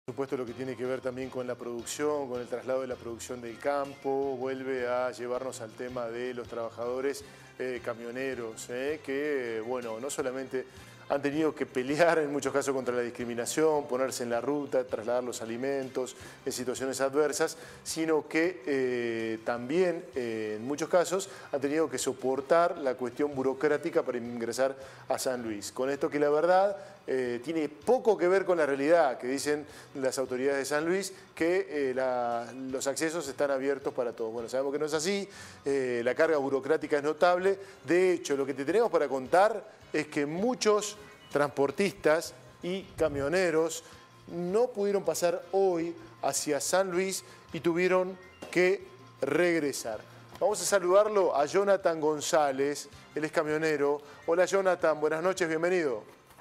Por supuesto, lo que tiene que ver también con la producción, con el traslado de la producción del campo, vuelve a llevarnos al tema de los trabajadores camioneros, que, bueno, no solamente han tenido que pelear en muchos casos contra la discriminación, ponerse en la ruta, trasladar los alimentos en situaciones adversas, sino que también en muchos casos han tenido que soportar la cuestión burocrática para ingresar a San Luis. Con esto que la verdad tiene poco que ver con la realidad, que dicen las autoridades de San Luis, que los accesos están abiertos para todos. Bueno, sabemos que no es así, la carga burocrática es notable. De hecho, lo que te tenemos para contar es que muchos transportistas y camioneros no pudieron pasar hoy hacia San Luis y tuvieron que regresar. Vamos a saludarlo a Jonathan González, él es camionero. Hola Jonathan, buenas noches, bienvenido.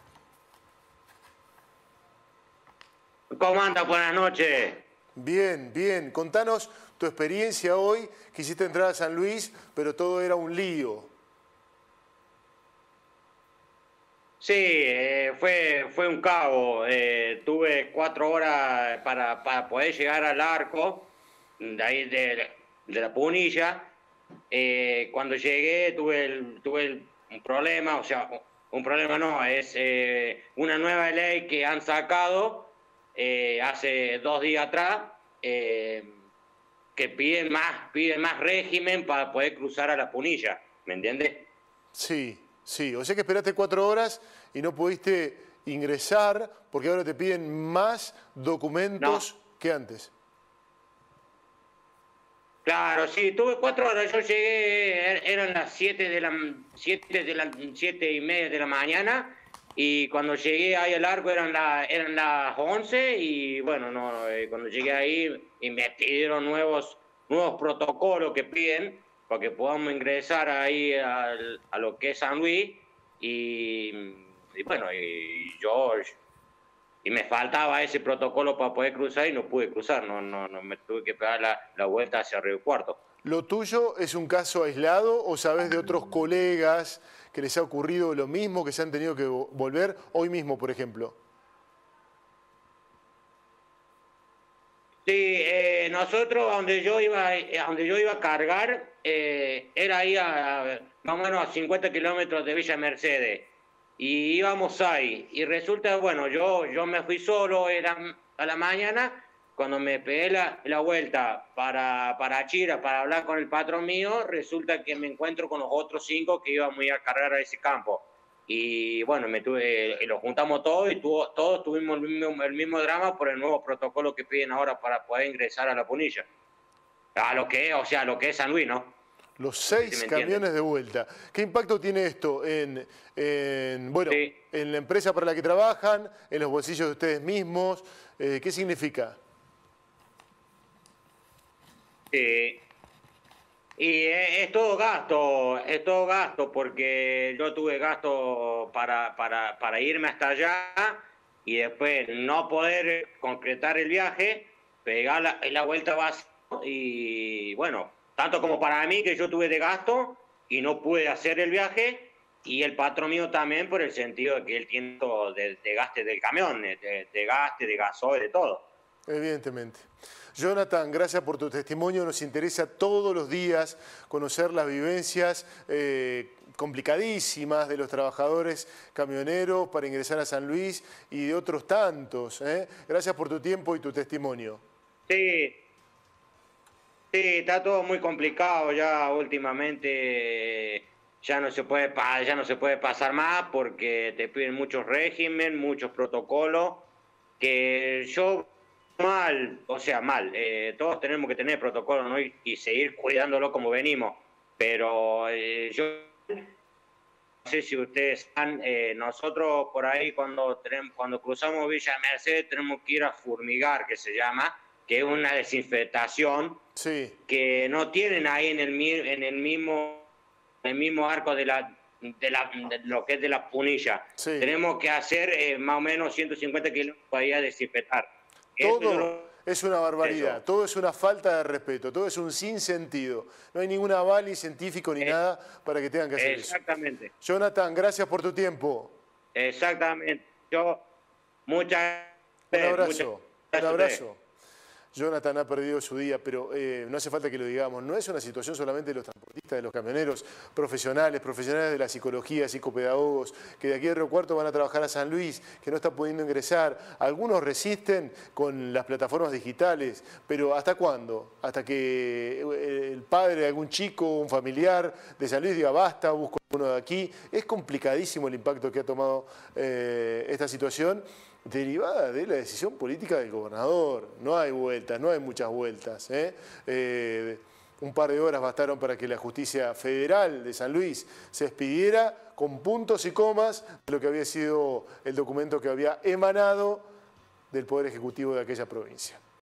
¿Cómo andas? Buenas noches. Bien, bien. Contanos tu experiencia hoy. Quisiste entrar a San Luis, pero todo era un lío. Sí, fue un caos. Tuve 4 horas para poder llegar al arco, de ahí de la Punilla. Cuando llegué tuve un problema, o sea, un problema no, es una nueva ley que han sacado hace 2 días atrás, que piden más régimen para poder cruzar a la Punilla, ¿me entiendes? Sí, sí. O sea que esperaste 4 horas y no pudiste ingresar porque ahora te piden más documentos que antes. Claro, sí, tuve 4 horas. Yo llegué, eran las 7:30 de la mañana, y cuando llegué ahí al arco eran las 11, y bueno, no, cuando llegué ahí y me pidieron nuevos protocolos que piden para que podamos ingresar ahí a lo que es San Luis, y bueno, y me faltaba ese protocolo para poder cruzar y no pude cruzar, no me tuve que pegar la vuelta hacia Río Cuarto. ¿Lo tuyo es un caso aislado o sabés de otros colegas que les ha ocurrido lo mismo, que se han tenido que volver hoy mismo, por ejemplo? Sí, nosotros donde yo iba a cargar, era ahí más o menos a 50 kilómetros de Villa Mercedes, y íbamos ahí, y resulta, bueno, yo me fui solo, era a la mañana, cuando me pegué la vuelta para Chira, para hablar con el patrón mío, resulta que me encuentro con los otros 5 que íbamos a ir a cargar a ese campo. Y bueno, lo juntamos todos y todos tuvimos el mismo drama por el nuevo protocolo que piden ahora para poder ingresar a la Punilla. A lo que es, o sea, lo que es San Luis, ¿no? Los No sé si 6 me entiendes. camiones de vuelta. ¿Qué impacto tiene esto bueno, Sí. en la empresa para la que trabajan, en los bolsillos de ustedes mismos? ¿Qué significa? Sí. Y es todo gasto, porque yo tuve gasto para irme hasta allá y después no poder concretar el viaje, pegar la vuelta vacía, y bueno, tanto como para mí que yo tuve de gasto y no pude hacer el viaje, y el patrón mío también por el sentido de que él tiene todo de gaste del camión, de gaste, de gasoil, de todo. Evidentemente. Jonathan, gracias por tu testimonio. Nos interesa todos los días conocer las vivencias complicadísimas de los trabajadores camioneros para ingresar a San Luis y de otros tantos. Gracias por tu tiempo y tu testimonio. Sí. Sí, está todo muy complicado ya últimamente. Ya no se puede pasar más porque te piden muchos régimen, muchos protocolos, que yo mal, o sea, mal. Todos tenemos que tener protocolos, ¿no? Y seguir cuidándolo como venimos. Pero yo no sé si ustedes saben, nosotros por ahí cuando cruzamos Villa Mercedes tenemos que ir a fumigar, que se llama, que es una desinfectación Sí. que no tienen ahí en el mismo arco de lo que es de la Punilla. Sí. Tenemos que hacer más o menos 150 kilómetros para ir a desinfectar. Todo es una barbaridad, todo es una falta de respeto, todo es un sinsentido. No hay ningún aval ni científico ni nada para que tengan que hacer eso. Exactamente. Jonathan, gracias por tu tiempo. Exactamente. Un abrazo. Un abrazo. Jonathan ha perdido su día, pero no hace falta que lo digamos. No es una situación solamente de los transportistas, de los camioneros, profesionales de la psicología, psicopedagogos, que de aquí de Río Cuarto van a trabajar a San Luis, que no están pudiendo ingresar. Algunos resisten con las plataformas digitales, pero ¿hasta cuándo? Hasta que el padre de algún chico, un familiar de San Luis diga basta, busco uno de aquí. Es complicadísimo el impacto que ha tomado esta situación, derivada de la decisión política del gobernador. No hay vueltas, no hay muchas vueltas. Un par de horas bastaron para que la justicia federal de San Luis se expidiera con puntos y comas de lo que había sido el documento que había emanado del Poder Ejecutivo de aquella provincia.